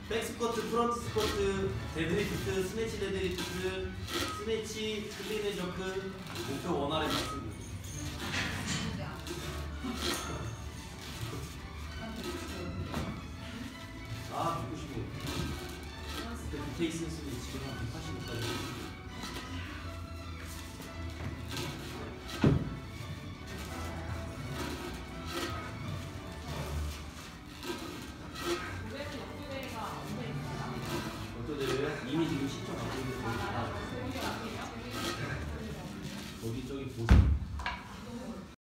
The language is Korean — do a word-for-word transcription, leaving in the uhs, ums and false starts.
백스쿼트, 프런트 스쿼트, 데드리프트, 스네치 데드리프트, 스네치, 클린 앤 저크, 목표 원활에 맞습니다.